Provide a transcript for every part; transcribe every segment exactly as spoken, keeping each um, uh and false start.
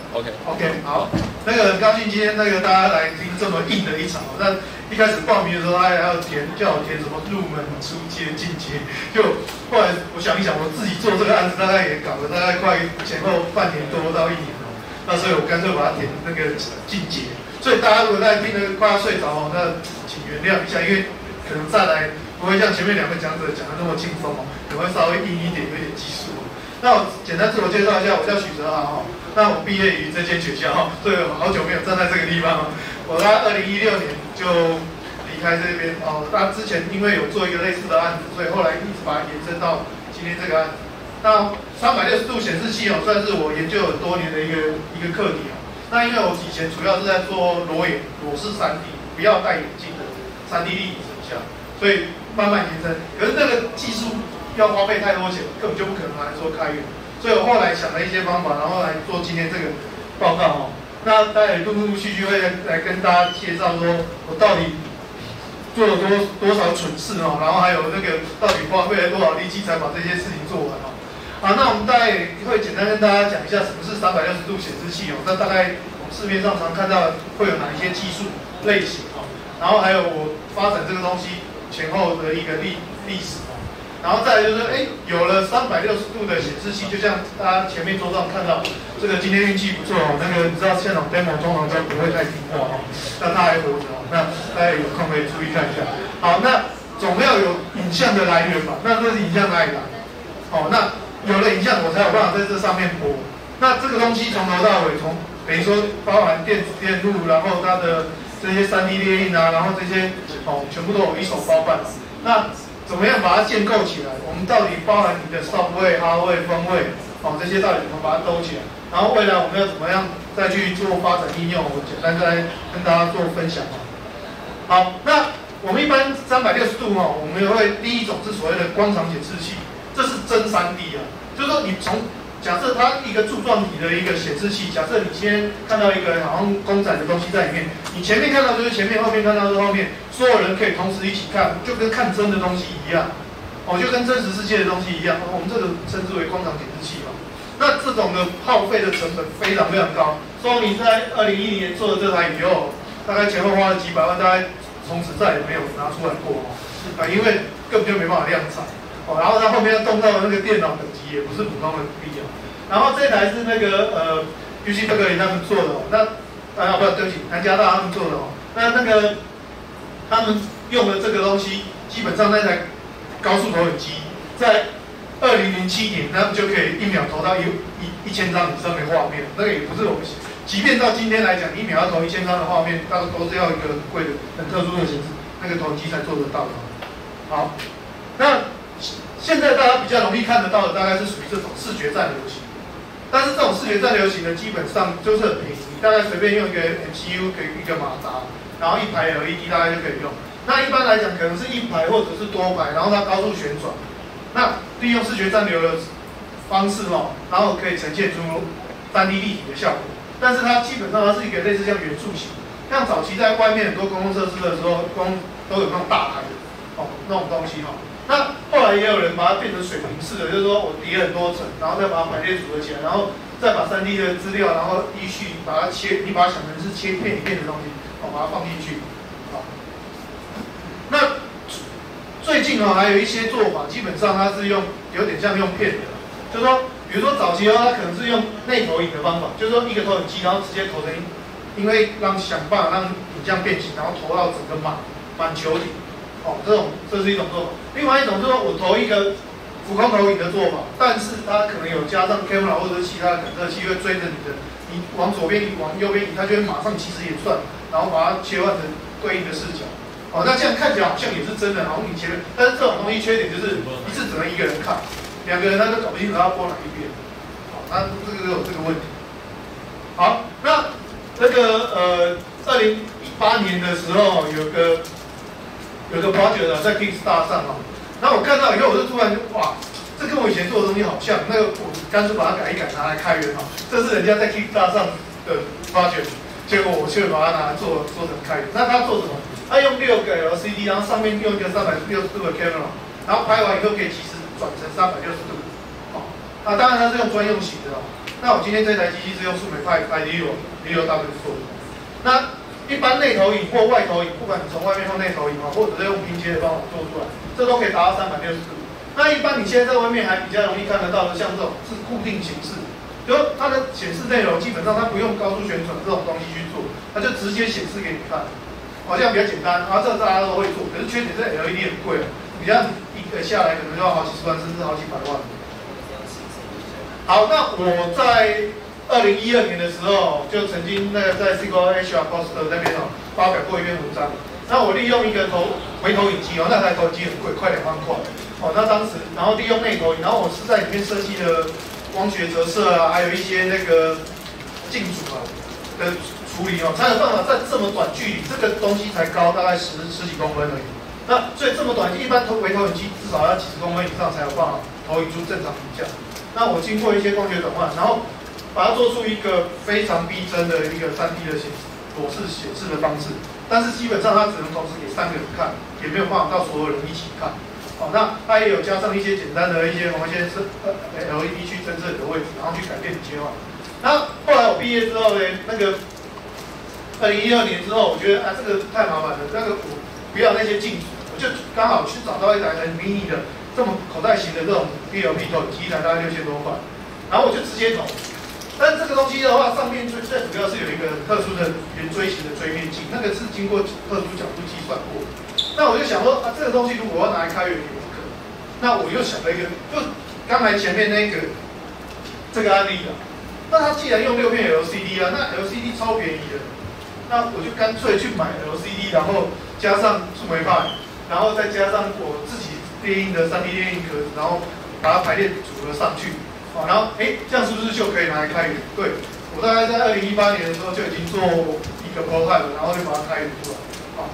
OK OK 好，那个很高兴今天那个大家来听这么硬的一场。那一开始报名的时候，他还要填叫我填什么入门、初阶、进阶，就后来我想一想，我自己做这个案子大概也搞了大概快前后半年多到一年了，那所以我干脆把它填那个进阶。所以大家如果在听得快要睡着哦，那请原谅一下，因为可能再来不会像前面两位讲者讲的那么轻松哦，可能会稍微硬一点，有点技术哦。那我简单自我介绍一下，我叫许哲豪哈。那我毕业于这间学校哈，所以好久没有站在这个地方了。我在二零一六年就离开这边哦。那之前因为有做一个类似的案子，所以后来一直把它延伸到今天这个案子。那三百六十度显示器哦，算是我研究很多年的一个一个课题哦。那因为我以前主要是在做裸眼裸视 三 D， 不要戴眼镜的 三 D 立体成像，所以慢慢延伸。可是这个技术要花费太多钱，根本就不可能拿来做开源。所以我后来想了一些方法，然后来做今天这个报告哦。那待会陆陆续续会来跟大家介绍说，我到底做了多多少蠢事哦，然后还有那个到底花费了多少力气才把这些事情做完哦。好，那我们大概会简单跟大家讲一下什么是三百六十度显示器哦。那大概我们市面上常看到会有哪一些技术类型哦，然后还有我发展这个东西前后的一个历历史。然后再来就是，哎，有了三百六十度的显示器，就像大家前面桌上看到，这个今天运气不错哦。那个你知道现场 demo 通常都不会太听话哦，那他还活着哦，那大家有空可以注意看一下。好，那总要有影像的来源吧？那这是影像哪里来？哦，那有了影像，我才有办法在这上面播。那这个东西从头到尾，从等于说包含电子电路，然后它的这些 三 D 列印啊，然后这些哦，全部都有一手包办。那怎么样把它建构起来？我们到底包含你的 software、hardware、firmware，哦，这些到底怎么把它兜起来？然后未来我们要怎么样再去做发展应用？我简单再跟大家做分享哦。好，那我们一般三百六十度哦，我们也会第一种是所谓的光场显示器，这是真 三 D 啊，就是说你从假设它一个柱状体的一个显示器，假设你先看到一个好像公仔的东西在里面，你前面看到就是前面，后面看到是后面，所有人可以同时一起看，就跟看真的东西一样，哦，就跟真实世界的东西一样，我们这个称之为光场显示器嘛。那这种的耗费的成本非常非常高，说你在二零一零年做的这台以后，大概前后花了几百万，大概从此再也没有拿出来过哦，啊，因为根本就没办法量产。哦，然后它后面要动到的那个电脑等级也不是普通的必要。然后这台是那个呃 U C Berkeley 他们做的哦，那啊不对不起，南加大他们做的哦。那那个他们用的这个东西，基本上那台高速投影机在二零零七年，他们就可以一秒投到一一一千张以上的画面。那个也不是我们，即便到今天来讲，一秒要投一千张的画面，大概都是要一个很贵的、很特殊的形式，那个投影机才做得到的。好，那。现在大家比较容易看得到的，大概是属于这种视觉占流型，但是这种视觉占流型呢，基本上就是很便宜，大概随便用一个 M C U 给一个马达，然后一排 L E D 大概就可以用。那一般来讲，可能是一排或者是多排，然后它高速旋转，那利用视觉占流的方式哦，然后可以呈现出 三 D 立体的效果。但是它基本上它是一个类似像元素型，像早期在外面很多公共设施的时候，光都有那种大排的哦那种东西哈、哦。那后来也有人把它变成水平式的，就是说我叠很多层，然后再把它排列组合起来，然后再把 三 D 的资料，然后依序把它切，你把它想成是切片一片的东西，哦，把它放进去，好。那最近哦，还有一些做法，基本上它是用有点像用片的，就是说，比如说早期哦，它可能是用内投影的方法，就是说一个投影机，然后直接投成，因为让想办法让影像变形，然后投到整个满满球体。哦，这种这是一种做法。另外一种就是说我投一个浮空投影的做法，但是它可能有加上 camera 或者是其他的感测器会追着你的，你往左边移，往右边移，它就会马上其实演算，然后把它切换成对应的视角。哦，那这样看起来好像也是真的，好像你前面，但是这种东西缺点就是一次只能一个人看，两个人他就搞不清楚他要播哪一边。好，那这个就有这个问题。好，那那个呃，二零一八年的时候有个。有个 project 在 Kickstarter 上哦，然后我看到以后，我就突然就哇，这跟我以前做的东西好像，那个我干脆把它改一改，拿来开源哈。这是人家在 Kickstarter 上的 project， 结果我却把它拿来做做成开源。那他做什么？他用六个 L C D， 然后上面用一个三百六十度的 camera， 然后拍完以后可以及时转成三百六十度。哦，啊，当然它是用专用型的哦。 那我今天这台机器是用数美派 I D 六 I D 六 W 做的。那一般内投影或外投影，不管你从外面或内投影啊，或者是用拼接的方法做出来，这都可以达到三百六十度。那一般你现在在外面还比较容易看得到的，像这种是固定形式，就它的显示内容基本上它不用高速旋转这种东西去做，它就直接显示给你看，好像比较简单。然后这个大家都会做，可是缺点是 L E D 很贵，你像一个下来可能就要好几十万甚至好几百万。好，那我在二零一二年的时候，就曾经那个在 C I G O H R Poster 那边哦发表过一篇文章。那我利用一个投回投影机哦，那台投影机很贵，快两万块哦。那当时，然后利用内投影，然后我是在里面设计了光学折射啊，还有一些那个镜组啊的处理哦，才有办法在这么短距离，这个东西才高大概十十几公分而已。那所以这么短，一般投回投影机至少要几十公分以上才有办法投影出正常影像。那我经过一些光学转换，然后把它做出一个非常逼真的一个 三 D 的显示裸视显示的方式，但是基本上它只能同时给三个人看，也没有办法到所有人一起看。好，那它也有加上一些简单的一些某一些是 L E D 去侦测你的位置，然后去改变你切换。那后来我毕业之后呢，那个二零一二年之后，我觉得啊这个太麻烦了，那个我不要那些镜子，我就刚好去找到一台很迷你的这么口袋型的这种 D L P 投影机，一台大概六千多块，然后我就直接投。但这个东西的话，上面最最主要是有一个很特殊的圆锥形的锥面镜，那个是经过特殊角度计算过。那我就想说，啊，这个东西如果要拿来开源也不可能。那我又想了一个，就刚才前面那个这个案例啊，那它既然用六片 L C D 啊，那 L C D 超便宜的，那我就干脆去买 L C D， 然后加上数媒派，然后再加上我自己列印的 三 D 列印壳子，然后把它排列组合上去。好，然后哎，这样是不是就可以拿来开源？对，我大概在二零一八年的时候就已经做一个 prototype， 然后就把它开源出来。好，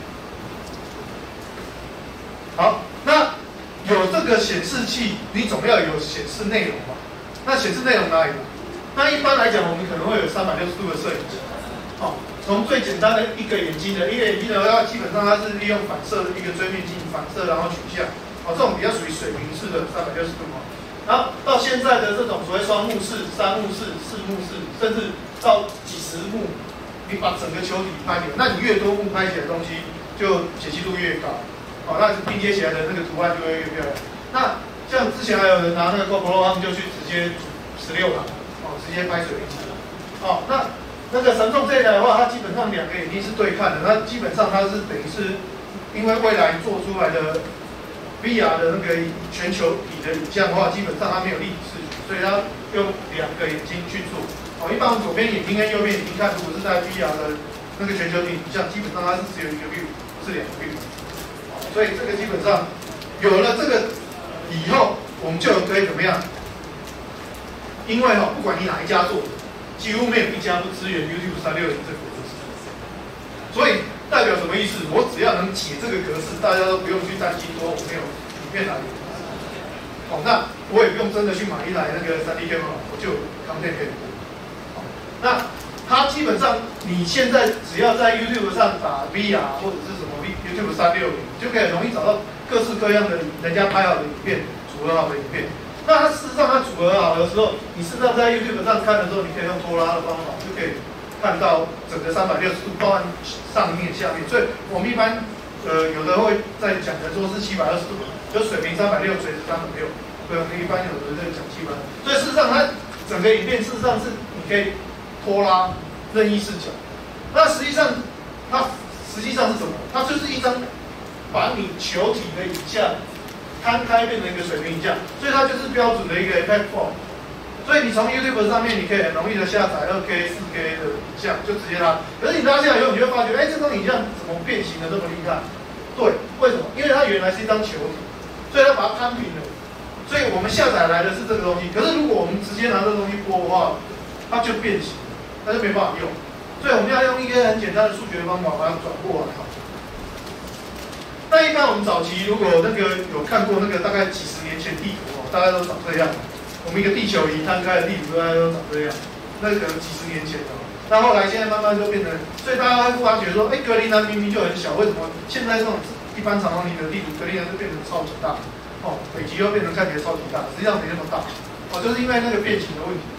好，那有这个显示器，你总要有显示内容嘛？那显示内容哪里来？那一般来讲，我们可能会有三百六十度的摄影机。好，从最简单的一个眼睛的一个眼睛的话，基本上它是利用反射的一个锥面镜反射，然后取像。哦，这种比较属于水平式的三百六十度嘛。然后到现在的这种所谓双目式、三目式、四目式，甚至到几十目，你把整个球体拍点，那你越多目拍起来的东西，就解析度越高。好，那拼接起来的那个图案就会越漂亮。那像之前还有人拿那个 GoPro， 他们就去直接十六档，哦，直接拍水平机。哦，那那个神送这一台的话，它基本上两个眼睛是对看的，那基本上它是等于是因为未来做出来的。V R 的那个全球体的影像的话，基本上它没有立体视觉，所以它用两个眼睛去做。哦，一般我们左边眼睛跟右边眼睛看，如果是在 V R 的那个全球体影像，基本上它是只有一个 view， 不是两个 view。哦，所以这个基本上有了这个以后，我们就可以怎么样？因为哈、哦，不管你哪一家做的，几乎没有一家不支援 YouTube 三六零这个格式，所以。代表什么意思？我只要能解这个格式，大家都不用去担心说我没有影片来源。好，那我也不用真的去买一台那个 三 D camera， 我就有 content 可以播。好，那它基本上你现在只要在 YouTube 上打 V R 或者是什么 YouTube 三六零，就可以很容易找到各式各样的人家拍好的影片，组合好的影片。那它事实上它组合好的时候，你事实上在 YouTube 上看的时候，你可以用拖拉的方法就可以。看到整个三百六十度，包含上面、下面，所以我们一般呃有的会在讲的说是七百二十度，就水平三百六，垂直三百六，对，我们一般有的在讲七百。所以事实上它整个影片事实上是你可以拖拉任意视角，那实际上它实际上是什么？它就是一张把你球体的影像摊开变成一个水平影像，所以它就是标准的一个 platform。所以你从 YouTube 上面，你可以很容易的下载 二 K、四 K 的影像，就直接拉。可是你拉下来以后，你会发觉，哎，这张影像怎么变形的这么厉害？对，为什么？因为它原来是一张球体，所以它把它摊平了。所以我们下载来的是这个东西。可是如果我们直接拿这个东西播的话，它就变形，它就没办法用。所以我们要用一个很简单的数学方法把它转过来。那一般我们早期如果那个有看过那个大概几十年前地图哦，大概都长这样。我们一个地球仪摊开的地图大概都长这样，那可能几十年前的。那后来现在慢慢就变成，所以大家会发觉说，哎，格陵兰明明就很小，为什么现在这种一般长方体的地图，格陵兰就变成超级大？哦，北极又变成看起来超级大，实际上没那么大。哦，就是因为那个变形的问题。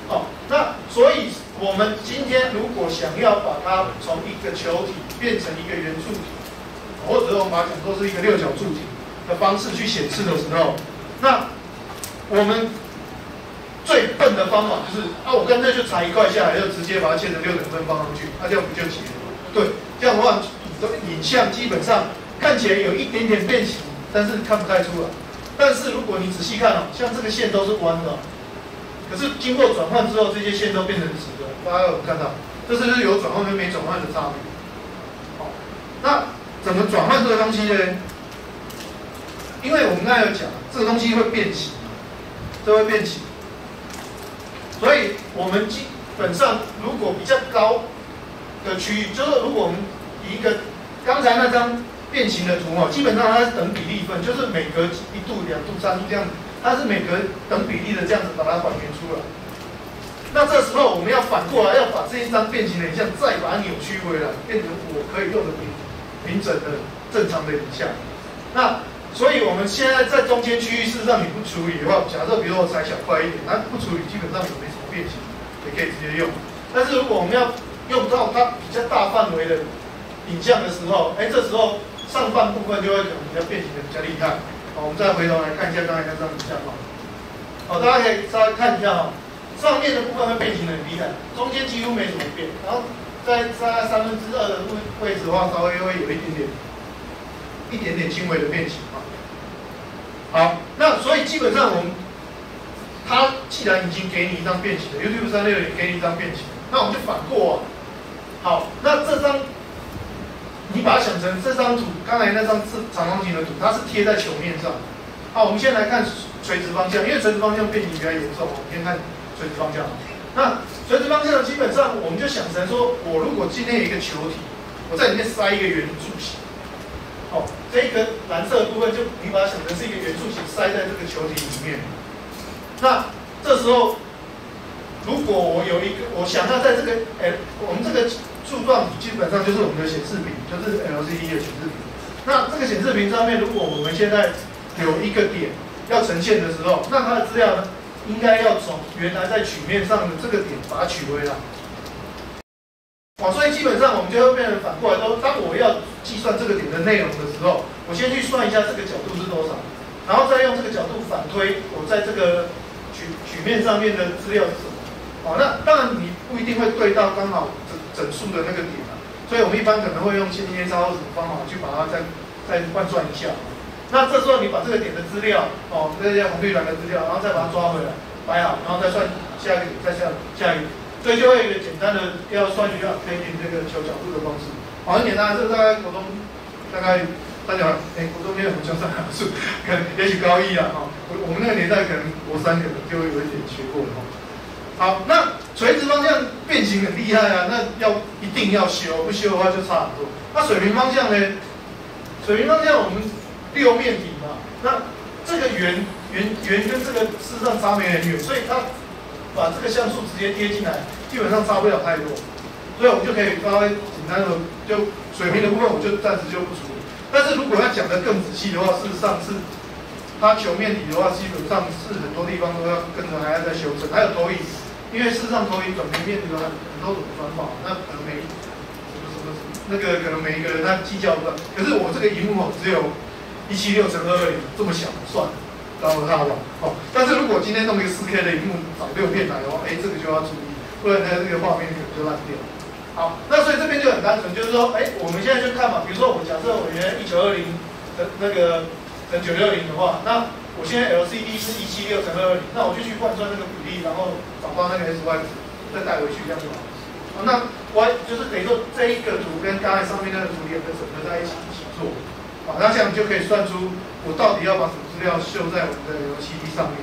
哦，那所以我们今天如果想要把它从一个球体变成一个圆柱体，或者我们把它讲作是一个六角柱体的方式去显示的时候，那我们最笨的方法就是啊，我干脆就裁一块下来，就直接把它切成六等分放上去，那、啊、这样不就结了吗？对，这样的话，影像基本上看起来有一点点变形，但是看不太出来。但是如果你仔细看哦，像这个线都是弯的、哦。可是经过转换之后，这些线都变成直的，大家有看到？这是就是有转换跟没转换的差别。好，那怎么转换这个东西呢？因为我们刚才有讲，这个东西会变形，这会变形，所以我们基本上如果比较高的区域，就是如果我们以一个刚才那张变形的图哦，基本上它是等比例分，就是每隔一度、两度、三度这样子。它是每隔等比例的这样子把它还原出来。那这时候我们要反过来，要把这一张变形的影像再把它扭曲回来，变成我可以用的平平整的正常的影像。那所以我们现在在中间区域，事实上你不处理的话，假设比如说我裁小块一点，那不处理基本上也没什么变形，也可以直接用。但是如果我们要用到它比较大范围的影像的时候，哎，这时候上半部分就会可能比较变形的比较厉害。好，我们再回头来看一下刚才那张影像哈。好，大家可以稍微看一下哈，上面的部分会变形的很厉害，中间几乎没什么变，然后在在三分之二的位位置的话，稍微会有一点点、一点点轻微的变形啊。好，那所以基本上我们，它既然已经给你一张变形的 ，YouTube 三六零给你一张变形，那我们就反过啊。好，那这张。你把它想成这张图，刚才那张是长方形的图，它是贴在球面上。好，我们先来看垂直方向，因为垂直方向变形比较严重，我们先看垂直方向。那垂直方向基本上我们就想成说，我如果今天有一个球体，我在里面塞一个圆柱形，好，这个蓝色的部分就你把它想成是一个圆柱形塞在这个球体里面。那这时候，如果我有一个，我想要在这个，哎，我们这个。柱状基本上就是我们的显示屏，就是 L C D 的显示屏。那这个显示屏上面，如果我们现在有一个点要呈现的时候，那它的资料呢，应该要从原来在曲面上的这个点把它取回来。哦，所以基本上我们就会变成反过来说，当我要计算这个点的内容的时候，我先去算一下这个角度是多少，然后再用这个角度反推我在这个曲曲面上面的资料是什么。哦，那当然你不一定会对到刚好整整数的那个点啊，所以我们一般可能会用线性切差或什么方法去把它再再换算一下。那这时候你把这个点的资料，哦，这些红绿蓝的资料，然后再把它抓回来，摆好，然后再算下一个点，再下下一个点，所以就会有一个简单的要算需要推进这个求角度的方式。好，很简单，这个大概国中大概大家哎，国中没有什么教三函数，可能也许高一啊，哈、哦，我们那个年代可能国三可能就会有一点学过了哈。好，那垂直方向变形很厉害啊，那要一定要修，不修的话就差很多。那水平方向呢？水平方向我们六面体嘛，那这个圆圆圆跟这个事实上差没很远，所以它把这个像素直接贴进来，基本上差不了太多。所以我们就可以稍微简单的就水平的部分，我就暂时就不处理。但是如果要讲的更仔细的话，事实上是它球面体的话，基本上是很多地方都要跟着还要再修正，还有投影。因为事实上投影转平面有很很多种转法，那可能每什么什么那个可能每一个人他计较不到。可是我这个荧幕哦只有一七六乘二二零这么小，算了，然后它吧。哦，但是如果今天弄一个四 K 的荧幕找六片来的话，哎，这个就要注意，不然它这个画面可能就烂掉。好，那所以这边就很单纯，就是说，哎，我们现在就看嘛，比如说我假设我原来一九二零的那个乘九六零的话，那我现在 L C D 是一七六乘二二零，那我就去换算那个比例，然后找到那个 S Y 值，再带回去这样就好。啊，那 Y 就是等于说这一个图跟刚才上面那个图两个整合在一起一起做，啊，那这样就可以算出我到底要把什么资料秀在我们的 L C D 上面。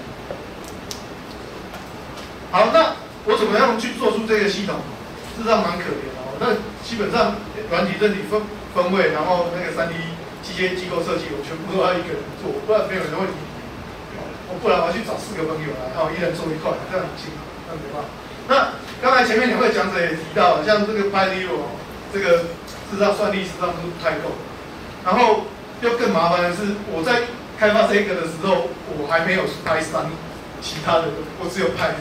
好，那我怎么样去做出这个系统？事实上蛮可怜的哦。那基本上软体、正体分分位，然后那个三 D 机械机构设计，我全部都要一个人做，不然没有人会理你。我不然我要去找四个朋友来，然后一人做一块，这样很辛苦，那没办法。那刚才前面两位讲者也提到了，像这个 PyZero， 这个事实上算力实际上是不太够。然后又更麻烦的是，我在开发这个的时候，我还没有 Py 三，其他的我只有 PyZero。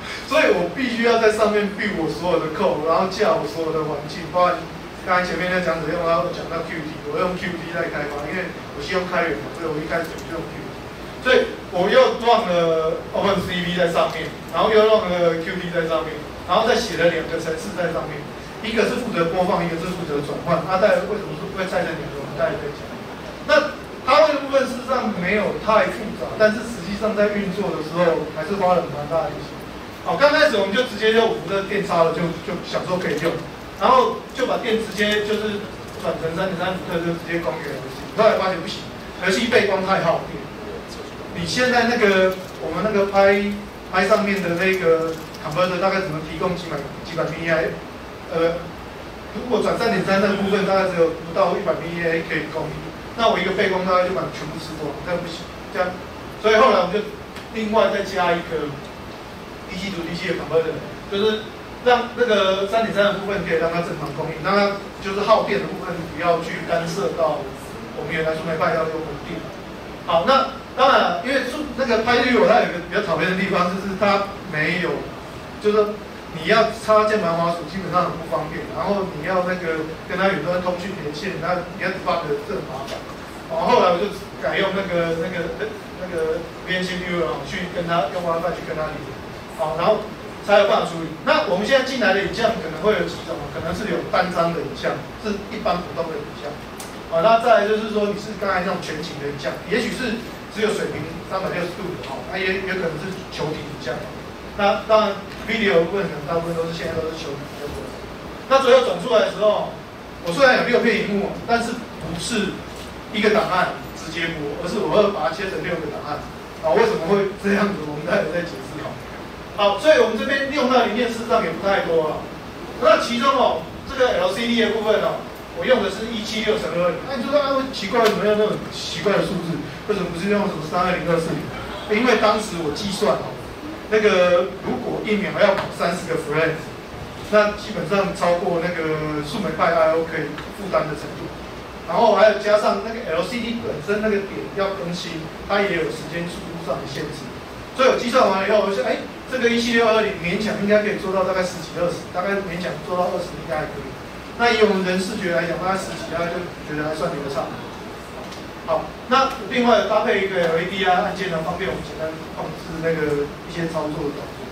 所以我必须要在上面 build 我所有的 code， 然后架我所有的环境，包含刚才前面在讲者用，然后讲到 Qt， 我用 Qt 在开发，因为我是用开源嘛，所以我一开始就用 Qt， 所以我又 run 了 OpenCV 在上面，然后又 run 了 Qt 在上面，然后再写了两个程式在上面，一个是负责播放，一个是负责转换。那待会为什么会拆成两个，我们待会可以讲。那它这个部分事实上没有太复杂，但是实际上在运作的时候还是花了蛮大的力气。好，刚开始我们就直接就五个电插了，就就想说可以用，然后就把电直接就是转成三点三伏特，就直接供给 L C。后来发现不行 ，L C 背光太耗电。你现在那个我们那个拍拍上面的那个 converter 大概只能提供几百几百 mA， 呃，如果转三点三那部分大概只有不到一百 mA 可以供应。那我一个背光大概就把全部吃光，这样不行，这样，所以后来我们就另外再加一个。D C to D C 的 converter， 就是让那个三点三的部分可以让它正常供应，让它就是耗电的部分不要去干涉到我们原来树莓派要用的电。好，那当然，因为树那个派绿我它有一个比较讨厌的地方，就是它没有，就是你要插键盘滑鼠基本上很不方便，然后你要那个跟它远端通讯连线，那你要 debug 这很麻烦。然后后来我就改用那个那个那个 V N C Viewer 去跟它用 WiFi 去跟它连。好，然后才有办法处理。那我们现在进来的影像可能会有几种，可能是有单张的影像，是一般普通的影像。好，那再来就是说你是刚才那种全景的影像，也许是只有水平三百六十度的，好，那也也可能是球体影像。那当然 video 部分可能大部分都是现在都是球体比较多。那最后转出来的时候，我虽然有六片萤幕，但是不是一个档案直接播，而是我会把它切成六个档案。啊，为什么会这样子？我们待会再解释好。好，所以我们这边用到的零件事实上也不太多了。那其中哦，这个 L C D 的部分哦，我用的是一七六乘二零。那你就说啊，奇怪，为什么要那种奇怪的数字？为什么不是用什么三二零二四零？因为当时我计算哦，那个如果一秒要跑三十个 frame， 那基本上超过那个树莓派 I O 可以负担的程度。然后还有加上那个 L C D 本身那个点要更新，它也有时间速度上的限制。所以我计算完了以后，我就哎。这个一七六二零勉强应该可以做到大概十几二十，大概勉强做到二十应该还可以。那以我们人视觉来讲，大概十几，大概就觉得还算流畅。好，那另外搭配一个 L E D 啊按键呢，方便我们简单控制那个一些操作的动作。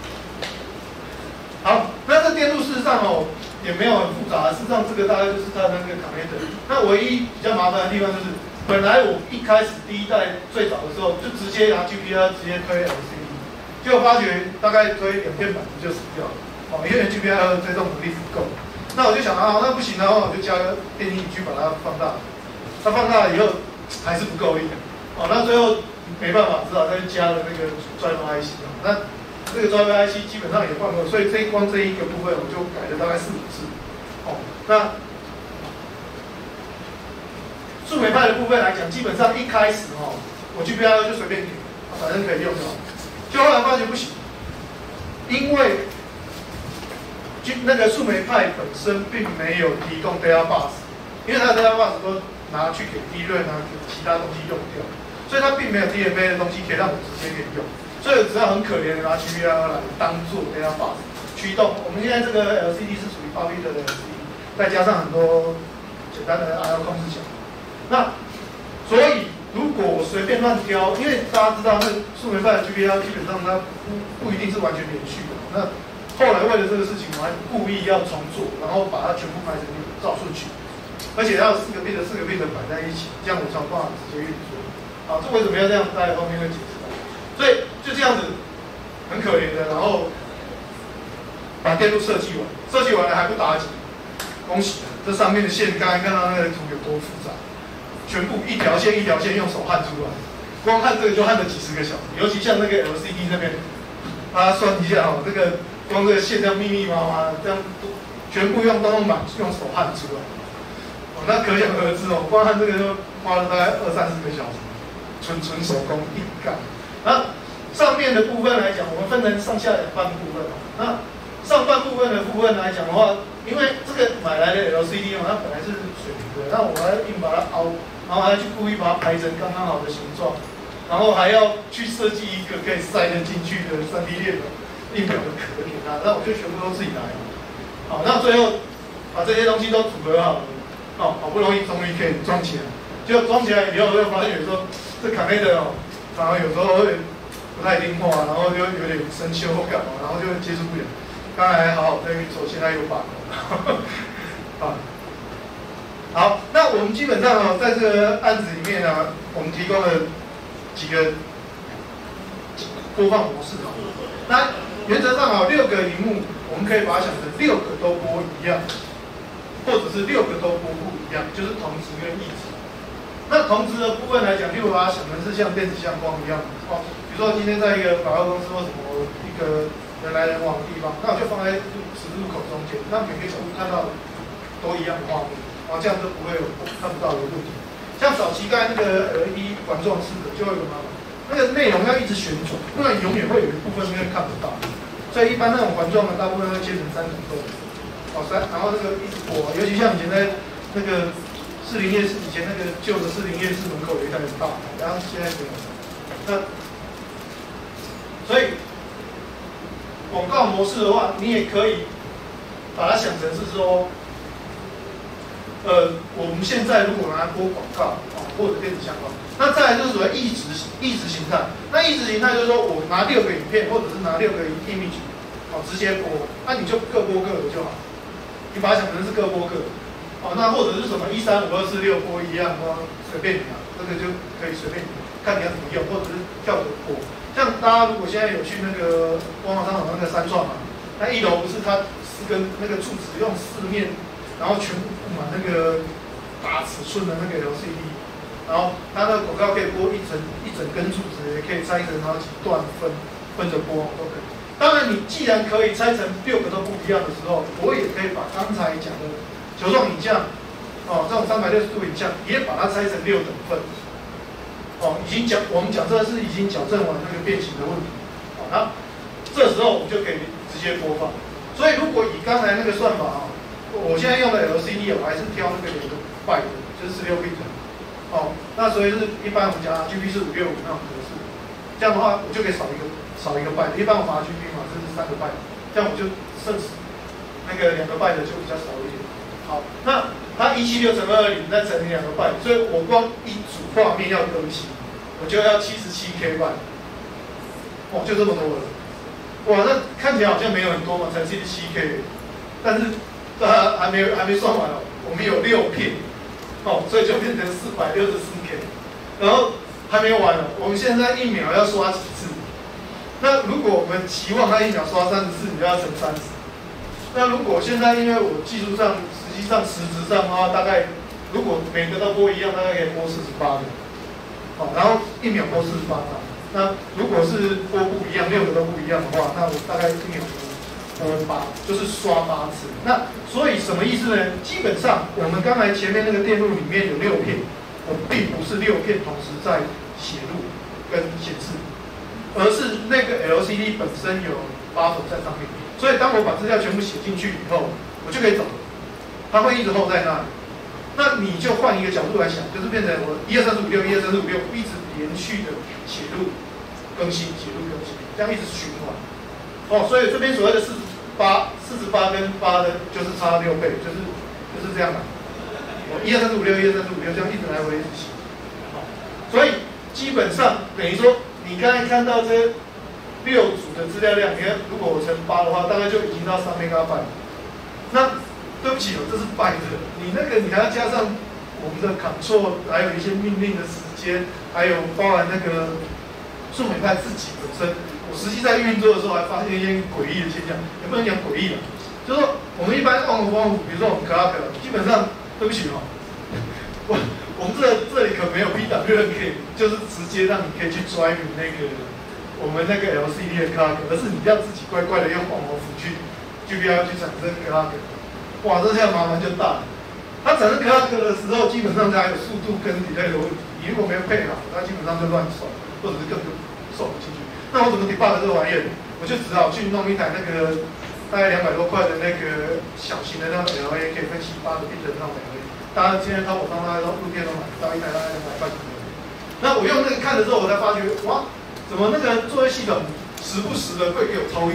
好，那这电路事实上哦也没有很复杂，事实上这个大概就是它的那个 connector。那唯一比较麻烦的地方就是，本来我一开始第一代最早的时候就直接拿 G P U 直接推 L C D。结果发觉大概推两片板子就死掉了，哦，因为 G P I 的追踪能力不够。那我就想啊，那不行的话，我就加个电晶体去把它放大。它放大了以后还是不够力，哦，那最后没办法，只好再加了那个 driver I C。那这个 driver I C 基本上也换过，所以这光这一个部分我就改了大概四五次。哦，那树莓派的部分来讲，基本上一开始哦，我 G P I 就随便给，反正可以用就好。就后来发觉不行，因为就那个树莓派本身并没有提供 data bus， 因为它的 data bus 都拿去给 D 润啊，给其他东西用掉，所以它并没有 D M A 的东西可以让我直接可以用，所以我只要很可怜的拿 G P I 来当做 data bus 驱动。我们现在这个 L C D 是属于八 bit 的 L C D， 再加上很多简单的 I O 控制项，那所以。如果我随便乱挑，因为大家知道那树莓派的 G P I 基本上它不不一定是完全连续的。那后来为了这个事情，我还故意要重做，然后把它全部排成照顺序，而且要四个 bit 四个 bit 摆在一起，这样我才有办法直接运作。好，这为什么要这样？大家后面会解释。所以就这样子，很可怜的，然后把电路设计完，设计完了还不打紧，恭喜了，这上面的线刚才看到那个图有多复杂。全部一条线一条线用手焊出来，光焊这个就焊了几十个小时。尤其像那个 L C D 那边，大家算一下哦，这个光这个线这样密密麻麻，这样全部用动板用手焊出来。哦，那可想而知哦，光焊这个就花了大概二三十个小时，纯纯手工硬干。那上面的部分来讲，我们分成上下两半部分哦。那上半部分的部分来讲的话，因为这个买来的 L C D 嘛，它本来是水平的，那我还硬把它凹。然后还要去故意把它排成刚刚好的形状，然后还要去设计一个可以塞得进去的 三 D 列表， 印表的壳给他，那我就全部都自己来。好，那最后把这些东西都组合好了，哦，好不容易终于可以装起来。结果装起来以后，就发现有时候这卡内的哦，反而有时候会不太听话，然后就有点生锈或干嘛，然后就接触不了。刚才还好好在运作，现在又罢工。啊，好，那我们基本上哦，在这个案子里面呢，我们提供了几个播放模式哦。那原则上啊，六个萤幕，我们可以把它想成六个都播一样，或者是六个都播不一样，就是同值跟异值。那同值的部分来讲，例如把它想成是像电子相光一样哦。比如说今天在一个百货公司或什么一个人来人往的地方，那我就放在十字路口中间，让每个角度看到都一样的画面，然后这样就不会有看不到的问题。像早期刚才那个 L E D 管状式的，就会有个麻烦，那个内容要一直旋转，不然永远会有一部分因为看不到。所以一般那种环状的，大部分会切成三种构成，哦三，然后这个一直播，尤其像以前在那个士林夜市，以前那个旧的士林夜市门口有一台很大，然后现在没有。那所以广告模式的话，你也可以把它想成是说，呃，我们现在如果拿来播广告啊、哦，或者电子相关，那再来就是所谓异质异质形态。那异质形态就是说我拿六个影片，或者是拿六个 image， 哦，直接播，那你就各播各的就好。你把它想成是各播各的，哦，那或者是什么一三五二四六播一样，哦，随便你啊，这个就可以随便你，看你要怎么用，或者是跳着播。像大家如果现在有去那个光华商场那个三创嘛，那一楼不是它四根那个柱子用四面，然后全部布满那个大尺寸的那个 L C D， 然后它的广告可以播一整一整根柱子，也可以拆成好几段分分着播都可以。当然，你既然可以拆成六个都不一样的时候，我也可以把刚才讲的球状影像，哦，这种三百六十度影像，也把它拆成六等份。哦，已经讲我们假设是已经矫正完那个变形的问题，好、哦，那这时候我们就可以直接播放。所以如果以刚才那个算法啊、哦，我现在用的 L C D 我还是挑那个两个 byte 的，就是十六 bit 的。哦，那所以是一般我们讲 R G B 是五六五那种格式，这样的话我就可以少一个少一个 byte。一般我们 R G B 嘛，这是三个 byte， 这样我就剩那个两个 byte 就比较少一点。好，那它一七六乘二二零再乘以两个 byte， 所以我光一组画面要更新，我就要七十七 K byte， 哇，就这么多了。哇，那看起来好像没有很多嘛，才七十七 K， 但是它还没有还没算完哦，我们有六片，哦，所以就变成四百六十四 K， 然后还没有完哦，我们现在一秒要刷几次？那如果我们期望它一秒刷三十次，你就要乘三十。那如果现在因为我技术上，实际上实质上的话，大概如果每个都播一样，大概可以播四十八个，好，然后一秒播四十八张。那如果是播不一样，六个都不一样的话，那我大概一秒播八，就是刷八次。那所以什么意思呢？基本上我们刚才前面那个电路里面有六片，我并不是六片同时在写入跟显示，而是那个 L C D 本身有buffer在上面。所以当我把资料全部写进去以后，我就可以走了，它会一直 hold 在那里。那你就换一个角度来想，就是变成我一二三四五六，一二三四五六，一直连续的写入、更新、写入、更新，这样一直循环。哦，所以这边所谓的四十八、四十八跟八的，就是差六倍，就是就是这样的。我一二三四五六，一二三四五六，这样一直来回一直写。好，所以基本上等于说，你刚才看到这六组的资料量，你看，如果我乘八的话，大概就已经到三 megabyte。那对不起哦，这是 byte 的，你那个你还要加上我们的 control， 还有一些命令的时间，还有包含那个数美派自己本身。我实际在运作的时候，还发现一些诡异的现象，也不能讲诡异了，就是说我们一般 on 和 off， 比如说我们 clock， 基本上对不起哦，我我们这这里可没有 P W M K， 就是直接让你可以去 drive 那个。我们那个 L C D 的 clock， 而是你要自己乖乖的用 on off 去 G P I 去产生 clock， 哇，这下麻烦就大了。它产生 clock 的时候，基本上它还有速度跟 delay 的问题，你如果没有配好，它基本上就乱算，或者是根本算不进去。那我怎么 debug 这个玩意儿？我就只好去弄一台那个大概两百多块的那个小型的那种 L A， 可以分析八个 bit 的那种 L A。大家现在淘宝上大家都路边都买到一台大概两百块左右。那我用那个看的时候，我才发觉，哇！怎么那个作业系统时不时的会给我超音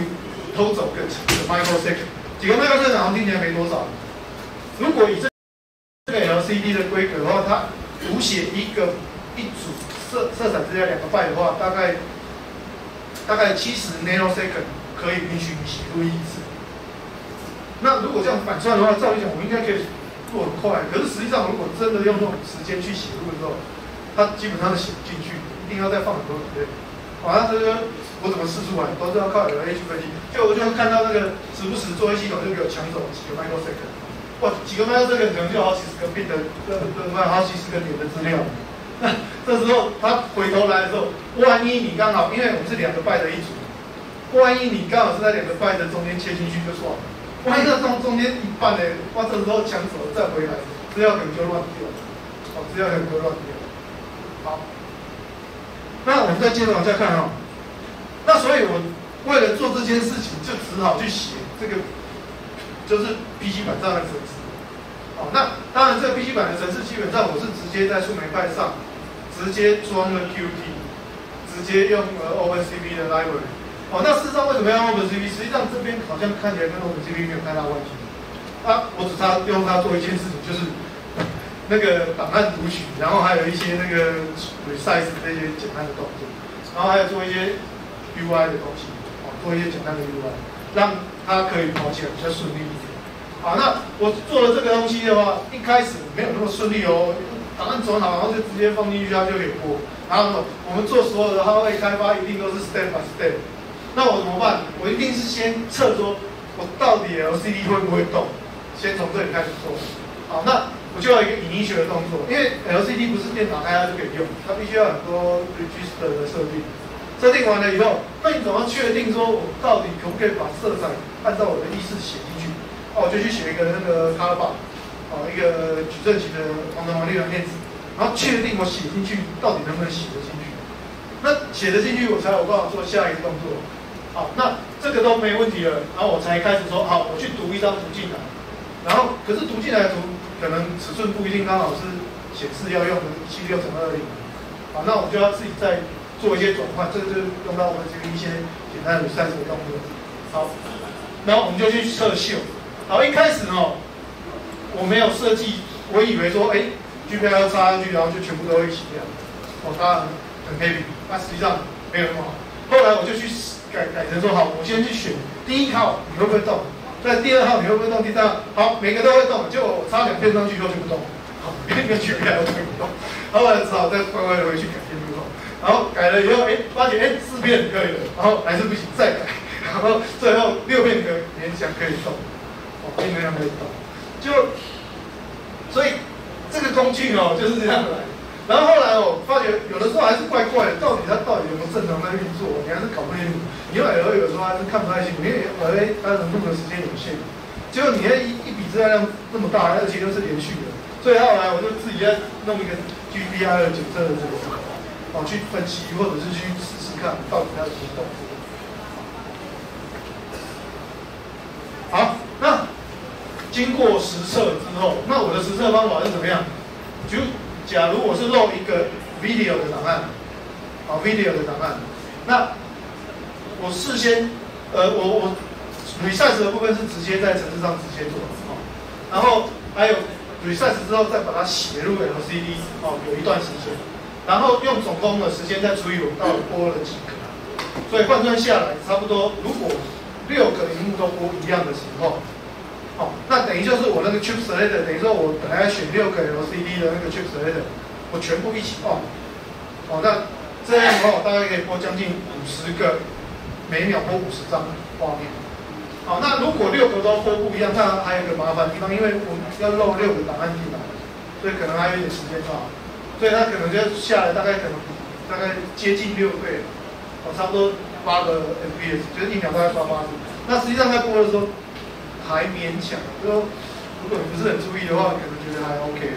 偷走个几个 microsecond， 几个 microsecond 好像听起来没多少。如果以这这个 L C D 的规格的话，它读写一个一组色色彩资料两个 byte 的话，大概大概七十 nanosecond 可以允许你写入一次。那如果这样反算的话，照理讲我们应该可以做很快。可是实际上，如果真的用这种时间去写入的时候，它基本上是写不进去，一定要再放很多笔。好像这个我怎么试出来，都是要靠 L A 去分析。就我就看到那个时不时作业系统就给我抢走几个 microsecond。哇，几个 microsecond 可能就好几十个 bit 的，呃，好几十个点的资料。那这时候他回头来的时候，万一你刚好，因为我们是两个 byte 的一组，万一你刚好是在两个 byte 的中间切进去就算了。万一这中中间一半呢，哇，这时候抢走了再回来，资料可能就乱掉了。哦，资料可能就乱掉了。好，那我们再接着往下看哈、哦。那所以我为了做这件事情，就只好去写这个。就是 P C 版上的程式，哦，那当然这个 P C 版的程式基本上我是直接在树莓派上直接装了 Qt， 直接用了 OpenCV 的 library， 哦，那事实上为什么要用 OpenCV？ 实际上这边好像看起来跟 OpenCV 没有太大关系，啊，我只差用它做一件事情，就是那个档案读取，然后还有一些那个 resize 这些简单的动作，然后还有做一些 U I 的东西，哦，做一些简单的 U I， 让它可以跑起来比较顺利一点。好，那我做了这个东西的话，一开始没有那么顺利哦。档案转好，然后就直接放进去，它就可以播。然后我们做所有的哈位开发，一定都是 step by step。那我怎么办？我一定是先测说，我到底 L C D 会不会动，先从这里开始做。好，那我就要一个 initial 的动作，因为 L C D 不是电打开它就可以用，它必须要很多 register 的设定。设定完了以后，那你怎么确定说我到底可不可以把色彩按照我的意思写进去？哦，我就去写一个那个 color bar， 哦，一个矩阵型的黄橙黄绿蓝靛紫，然后确定我写进去到底能不能写得进去。那写得进去，我才有办法做下一个动作。好，那这个都没问题了，然后我才开始说，好，我去读一张图进来，然后可是读进来的图可能尺寸不一定刚好是显示要用的七六乘二零，好，那我就要自己再做一些转换，这个就是用到我们这边一些简单的 resize 的动作。好，然后我们就去测秀。好，一开始哦，我没有设计，我以为说，哎 ，G P I 要插上去，然后就全部都会起掉，哦，它很 heavy， 那实际上没有那么好。后来我就去改改成说，好，我先去选第一号你会不会动，在第二号你会不会动，第三号好，每个都会动，结果我插两片上去以后就不动，好，每个 G P I 都不动，后来只好再乖乖的回去改片不动。然后改了以后，哎，发现哎四片可以了，然后还是不行，再改，然后最后六片可勉强可以动，哦，勉强可以动，就所以这个工具哦就是这样来。然后后来我发觉有的时候还是怪怪的，到底它到底有没有正常在运作，你还是搞不清楚。你用 L A 有时候还是看不太清楚，因为 L A 它能录的时间有限，结果你那一一笔资料量那么大，而且又是连续的，所以后来我就自己在弄一个 G P I 的检测的这个。哦，去分析或者是去试试看到底它有什么动作。好，那经过实测之后，那我的实测方法是怎么样？就假如我是漏一个 video 的档案，好 video 的档案，那我事先，呃，我我 resize 的部分是直接在程式上直接做，哦，然后还有 resize 之后再把它写入 L C D， 哦，有一段时间。然后用总共的时间再除以我到底播了几个，所以换算下来差不多，如果六个荧幕都播一样的时候，哦，那等于就是我那个 chip selector， 等于说我本来要选六个 L C D 的那个 chip selector， 我全部一起 on， 哦，那这样的话我大概可以播将近五十个，每秒播五十张画面。好，那如果六个都播不一样，那还有一个麻烦地方，因为我们要漏六个档案进来，所以可能还有一点时间差。所以它可能就下来大概可能大概接近六倍，哦，差不多八个 F P S， 就是一秒大概刷八次。那实际上在播的时候还勉强，就说如果你不是很注意的话，可能觉得还 OK。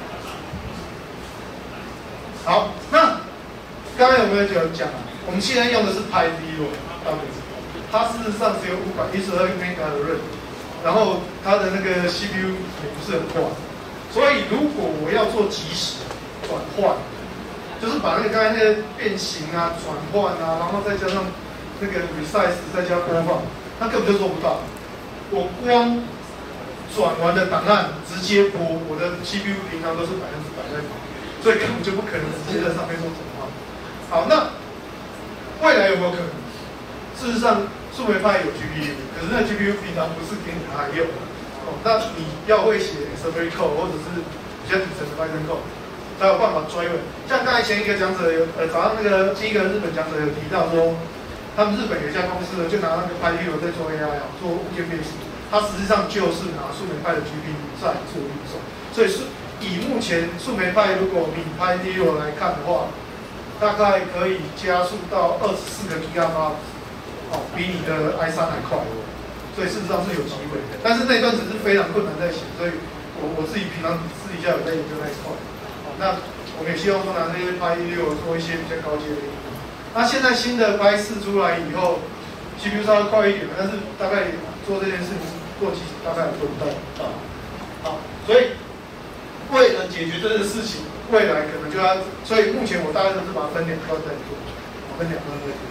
好，那刚刚有没有讲啊？我们现在用的是 Pi Zero， 它事实上只有五百一十二 mega 的 RAM， 然后它的那个 C P U 也不是很快，所以如果我要做即时转换，就是把那个刚才那个变形啊、转换啊，然后再加上那个 resize 再加播放， 那根本就做不到。我光转完的档案直接播，我的 C P U 平常都是百分之百在跑，所以根本就不可能直接在上面做转换。好，那未来有没有可能？事实上，树莓派有 G P U， 可是那 G P U 平常不是给你拿来用的。哦，那你要会写 Assembly Code 或者是比较底层的 Python Code， 才有办法追问。像刚才前一个讲者有，呃，早上那个第一个日本讲者有提到说，他们日本有一家公司呢，就拿那个 PyTorch 在做 A I 啊，做物件辨识，它实际上就是拿树莓派的 G P U 在做运算。所以是以目前树莓派如果比 PyTorch 来看的话，大概可以加速到二十四个 Gigabyte， 哦，比你的 i 三还快。所以事实上是有机会的，但是那段只是非常困难在写，所以我我自己平常私底下有在研究那一块。好，那我们也希望说拿这些 Py 六做一些比较高阶的应用。那现在新的 Py 四出来以后 ，C P U 稍微快一点，但是大概做这件事情做几大概也做不到啊。好，所以为了解决这件事情，未来可能就要，所以目前我大概都是把它分两段在做，分两段在做。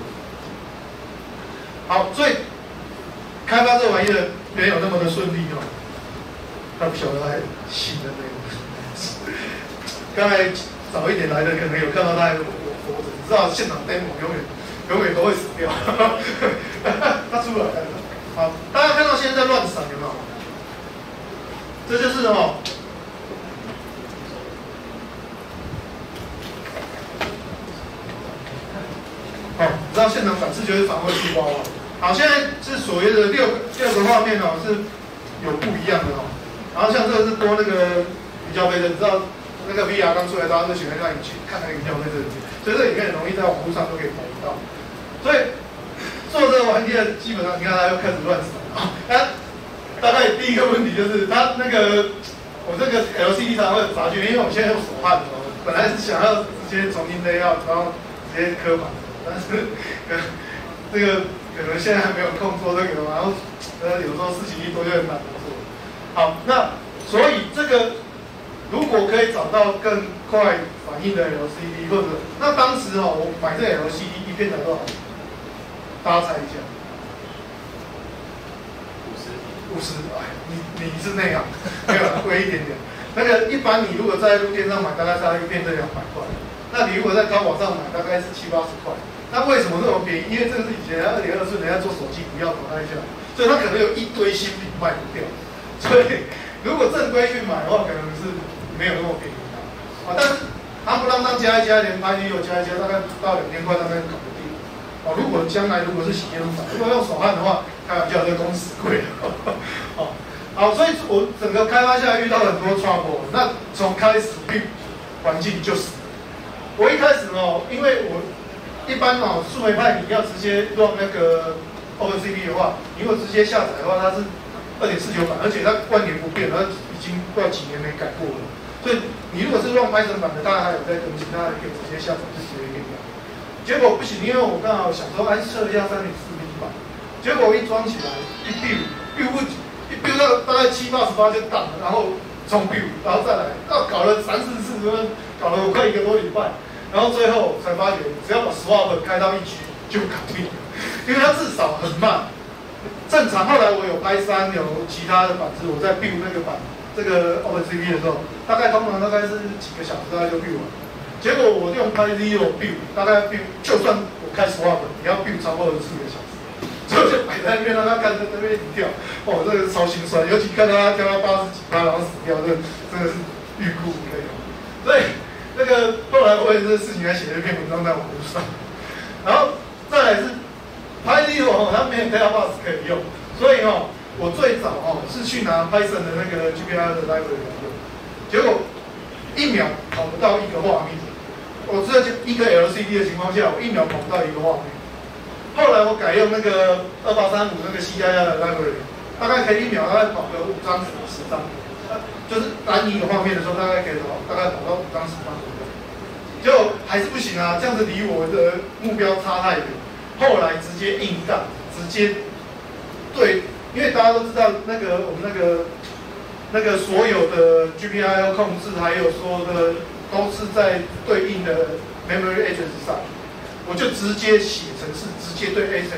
好，所以。开发这玩意儿没有那么的顺利哦，他不晓得还新的那个。刚才早一点来的可能有看到他还活活着，你知道现场 demo 永远永远都会死掉。他出来了，好，大家看到现在在乱闪有没有？这就是哦，好，你知道现场展示就是防卫细胞啊。好，现在是所谓的六六个画面哦，是有不一样的哦。然后像这个是播那个比较飞的，你知道那个 V R 刚出来，大家都喜欢让你去看那个比较飞的影片，所以这影片很容易在网络上都可以找到。所以做这个玩意儿，基本上你看它又开始乱闪啊。它大概第一个问题就是它那个我这个 L C D 常常会有杂讯，因为我现在用手焊的，本来是想要直接重新 layout， 然后直接刻板，但是这个。可能现在还没有空做这个，然后呃有时候事情一多就很懒得做。好，那所以这个如果可以找到更快反应的 L C D， 或者那当时哦，我买这个 L C D 一片才多少？大家猜一下。五十。五十，哎，你你是那样，没有贵一点点。那个一般你如果在路边上买，大概差一片这两百块。那你如果在淘宝上买，大概是七八十块。那为什么这么便宜？因为这个是以前二零二四人家做手机不要淘汰下来，所以他可能有一堆新品卖不掉。所以如果正规去买的话，可能是没有那么便宜的啊。但是他不让当加一加，连拍机油加一加，大概不到两千块，大概搞得定。哦，如果将来如果是洗电路板，如果用手焊的话，开玩笑，这公司贵了。哦，好，所以我整个开发下来遇到很多 trouble。那从开始并环境就死了。我一开始哦，因为我。一般哦，树莓派你要直接用那个 OpenCV 的话，你如果直接下载的话，它是 二点四九 版，而且它万年不变，它已经不知道几年没改过了。所以你如果是用 Python 版的，当然还有在更新，大家可以直接下载就直接可以用。结果不行，因为我刚好想说，哎，测一下 三点四 B 版，结果我一装起来，一 build，build 不一 build 到大概七八十八就档了，然后重 build，然后再来，要搞了三四次，搞了我快一个多礼拜。然后最后才发觉，只要把 swap 开到一 G 就搞定了，因为它至少很慢。正常后来我有拍三，有其他的板子，我在 build 那个板这个 OpenCV 的时候，大概通常大概是几个小时大概就 build 完。结果我用 PyZero build， 大概 build 就算我开 swap， 也要 build 超过二十四个小时。所以我就摆在那边让他看在那边一直跳，哦，这个超心酸，尤其看到他跳到八十几趴然后死掉，这真的是欲哭无泪。所以。那个后来为了这个事情还写了一篇文章在网络上，然后再来是 PyTorch 哦，它没有 Tailbars 可以用，所以哦，我最早哦是去拿 Python 的那个 G P I 的 library 来用，结果一秒跑不到一个画面，我这一个 L C D 的情况下，我一秒跑不到一个画面。后来我改用那个二八三五那个 C 加加的 library， 大概可以一秒大概跑个五张十张。就是单一个画面的时候，大概可以跑，大概跑到五张十张左右，就还是不行啊！这样子离我的目标差太远。后来直接硬干，直接对，因为大家都知道那个我们那个那个所有的 G P I O 控制，还有说的都是在对应的 memory address 上，我就直接写程式，直接对 address，直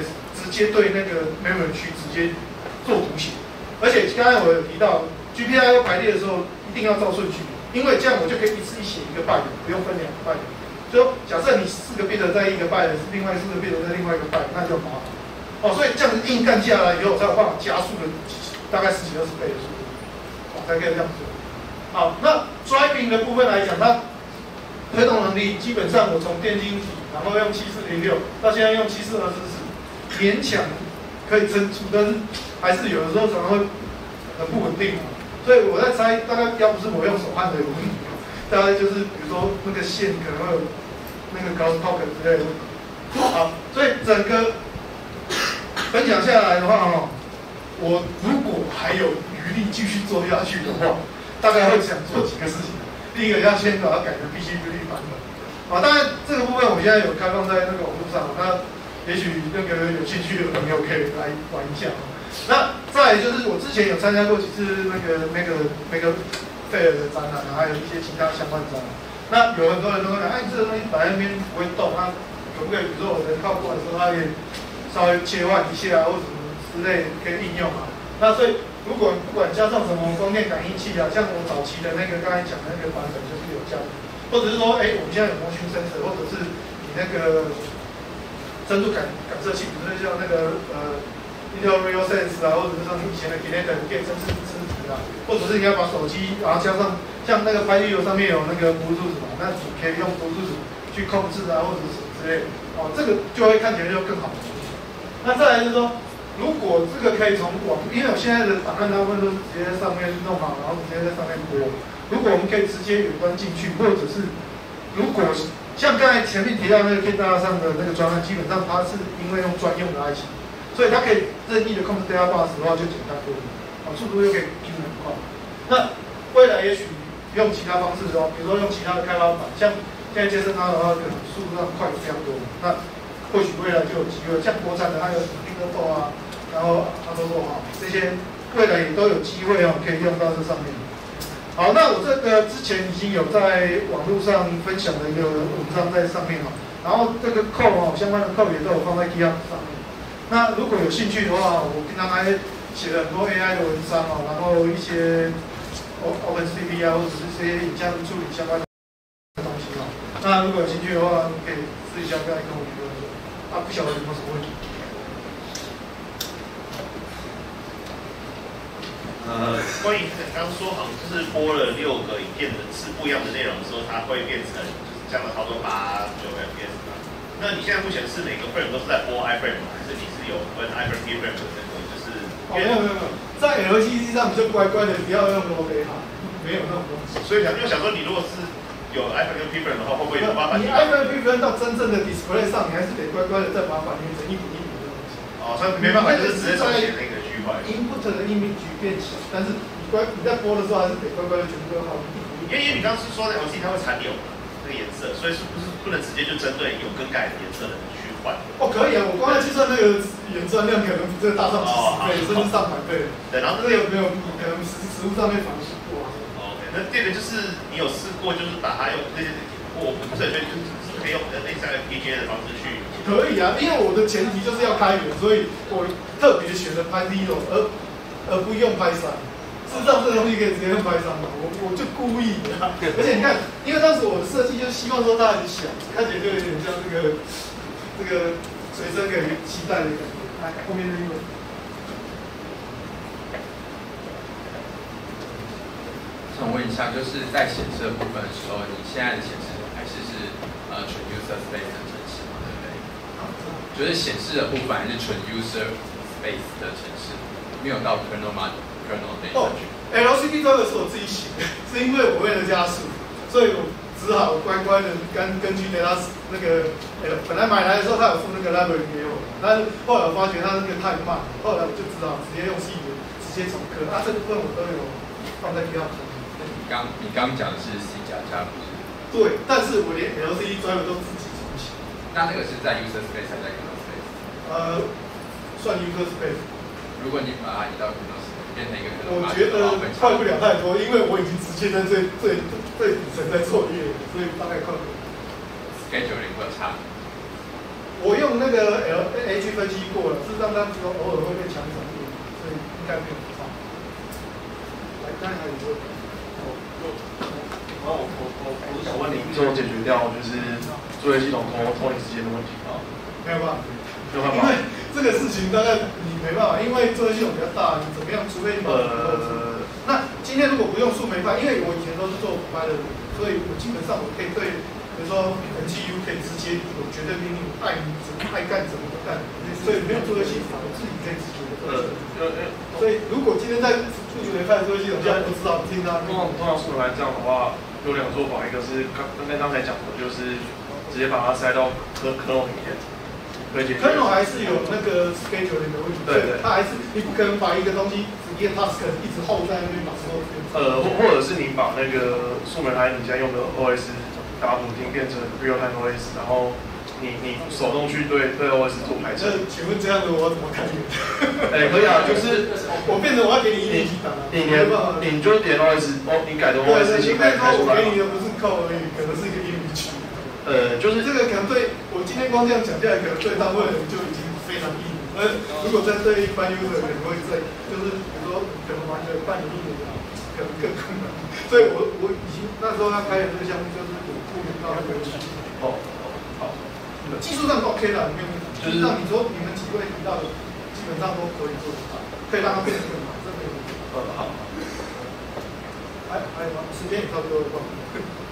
直接对那个 memory 去直接做读写。而且刚才我有提到 G P I O 排列的时候一定要照顺序，因为这样我就可以一次一写一个 byte， 不用分两个 byte。就说假设你四个 bit 在一个 byte， 另外四个 bit 在另外一个 byte， 那就麻烦。哦，所以这样子硬干下来以后，才有办法加速的大概十几二十倍的速度，哦，才可以这样做。好，那 driving 的部分来讲，它推动能力基本上我从电晶体，然后用七四零六到现在用七四二四四，勉强可以撑住，但是还是有的时候常常会很不稳定。所以我在猜，大概要不是我用手按的问题，大概就是比如说那个线可能会有那个 crosstalk 之类的。好，所以整个分享下来的话，哦，我如果还有余力继续做下去的话，大概会想做几个事情。第一个要先把它改成 P C B 版本。啊，当然这个部分我现在有开放在那个网络上，那也许那个有兴趣的朋友可以来玩一下。那再来就是我之前有参加过几次那个那个那个费尔的展览，还有一些其他相关的展览。那有很多人都会讲，哎，这个东西摆在那边不会动，那可不可以？比如说我人靠过来的时候，它可以稍微切换一下，或者什么之类可以应用啊。那所以如果不管加上什么光电感应器啊，像我早期的那个刚才讲的那个版本就是有这样，或者是说，哎，我们现在有模型 sensor， 或者是你那个深度感感测器，比如说像那个呃。Intel RealSense 啊，或者是像以前的 Kinect 可以真实支持啊，或者是你要把手机，然后加上像那个 Pilot 上面有那个 Bluetooth 嘛，那你可以用 Bluetooth 去控制啊，或者是什么之类的，哦，这个就会看起来就更好。那再来就是说，如果这个可以从网，因为我现在的档案大部分都是直接在上面弄好，然后直接在上面播。如果我们可以直接远端进去，或者是如果像刚才前面提到那个 K 大上的那个专案，基本上它是因为用专用的 I C。所以它可以任意的控制 data bus 的话，就简单多了，啊，速度又可以拼得很快。那未来也许用其他方式哦，比如说用其他的开发法，像现在接生它的话，可能速度上快非常多。那或许未来就有机会，像国产的还有 Pinterest 啊，然后阿多多啊，这些未来也都有机会哦，可以用到这上面。好，那我这个之前已经有在网络上分享的一个文章在上面哦，然后这个扣哦相关的扣也都有放在 GitHub 上面。那如果有兴趣的话，我平常还写了很多 A I 的文章哦，然后一些 OpenCV 啊，或者是一些影像处理相关的东西哦。那如果有兴趣的话，可以私底下再跟我讨论。啊，不晓得有没有什么问题？ 呃，关于刚刚说好像就是播了六个影片的是不一样的内容的时候，它会变成这样的操作八九个 F P S 嘛？那你现在目前是每个 frame 都是在播 iframe 吗？还是你是有分 iframe、iframe 的那个？就是哦，没有没有没有，在 L T C 上你就乖乖的不要用 low data， 没有那种东西。 所以想就想说，你如果是有 iframe 跟 iframe 的话，会不会有办法？ 你 iframe、iframe 到真正的 display 上，你还是得乖乖的再把它反映成一比一比的东西。 哦，所以没办法，就是直接手写那个区块。 input 的 image 变小，但是你乖你在播的时候还是得乖乖的全部都好。 因为因为你刚刚是说的 L C 它会残留嘛，这个颜色，所以是不是不能直接就针对有更改的颜色的区换？ 哦，可以啊，我刚才计算那个原钻量可能比这个大上几十倍，甚至上百倍。 对，然后这个有没有可能实实物上面反映过啊 ？OK， 那这个就是你有试过，就是把它用那些我不是很确定，就是可以用类似 F P G A 的方式去。 可以啊，因为我的前提就是要开源，所以我特别选了 Python， 而而不用 Python。事实上，这个东西可以直接用 Python 的，我我就故意的、啊。而且你看，因为当时我的设计就是希望说它很小，看起来就有点像这个这个随身可以期待的感觉。来，后面那个。 想问一下，就是在显示的部分的时候，你现在的显示还是是呃纯 user space 的程式嘛，对不对？就是显示的部分还是纯 user space 的程式，没有到 kernel module kernel 那一去。 L C D driver 是我自己写的，是因为我为了加速，所以我只好乖乖的根根据 data 那个，呃，本来买来的时候他有附那个 library 给我，但是后来我发觉他那个太慢，后来我就只好直接用 C 语直接重刻，啊，这部分我都有放在 GitHub 上面。 你刚你刚讲的是 C 加加不是？ 对，但是我连 L C D driver 都自己重写。 那那个是在 user space 还是在 kernel space？ 呃，算 user space。 如果你把它移到 kernel space，变成一个 kernel module， 我觉得快不了太多，因为我已经直接在最最最底层在作业，所以大概快不了。 scheduling 会差。 我用那个 L H 分析过了，事实上它只有偶尔会被强转一点，所以应该没有差。来，看还有没有？ 然后我我我我是想问你，最后解决掉就是作业系统拖拖你时间的问题吗？ 没有办法， 没有办法。 因为这个事情大概你没办法，因为作业系统比较大，你怎么样？除非你把呃，那今天如果不用树莓派，因为我以前都是做派的，所以我基本上我可以对。比如说 N G U 可以直接有绝对命令，爱你怎么爱干怎么干，所以没有作业系统，我自己可以直接的。呃，所以如果今天在数学派作业系统下，我只好听他。 通常通常数学派这样的话，有两个做法，一个是刚刚刚才讲的，就是直接把它塞到科科隆里面，可以解决。 科隆还是有那个 scheduling 的问题，对对，它还是你不可能把一个东西直接 task 一直hold在那边把所有。 呃，或或者是你把那个数学派你现在用的 O S。打补丁变成 real time O S， 然后你你手动去对对 O S 做排程。 那请问这样的我怎么开源？ 哎、欸，可以啊，就是我变成我要给你一笔档， 你连你就点 O S， 哦，你改的 O S 一起开开出来。 我给你的不是扣而已，可能是一个英语曲。 呃，就是这个可能对我今天光这样讲下来，可能对大部分人就已经非常硬了。而如果在对一般 user 可能会在，就是比如说可能完全半年一年的，可能更困难。所以我我已经那时候要开的这个项目就是。 哦，好， 技术上 OK 的，没有问题。 就是让你说你们几位提到的，基本上都可以做得到，可以让它变成更好，这没有问题。 呃，好。 还还有吗？时间也差不多了。